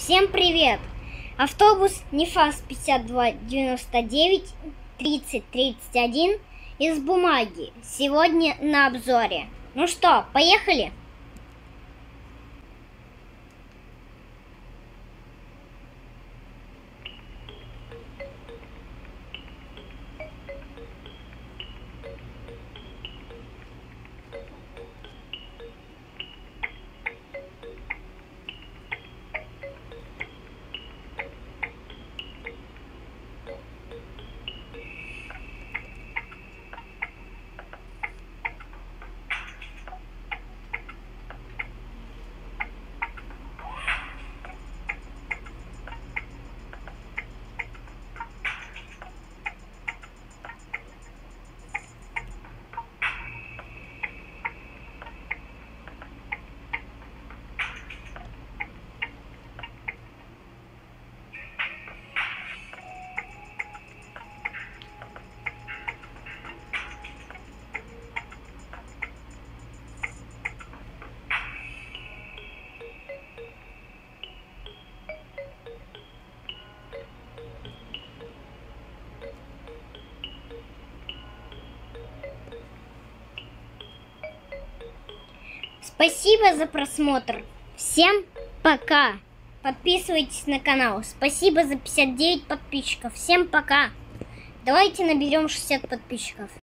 Всем привет! Автобус НИФАС 5299 3031 из бумаги. Сегодня на обзоре. Ну что, поехали? Спасибо за просмотр. Всем пока. Подписывайтесь на канал. Спасибо за 59 подписчиков. Всем пока. Давайте наберем 60 подписчиков.